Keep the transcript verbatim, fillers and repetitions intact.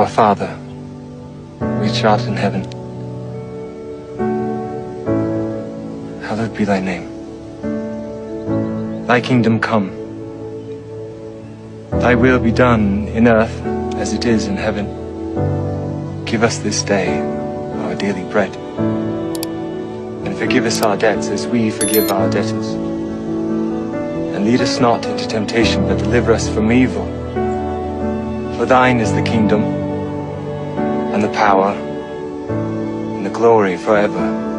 Our Father, which art in heaven, hallowed be thy name. Thy kingdom come. Thy will be done in earth as it is in heaven. Give us this day our daily bread. And forgive us our debts as we forgive our debtors. And lead us not into temptation, but deliver us from evil. For thine is the kingdom, and the power, and the glory forever.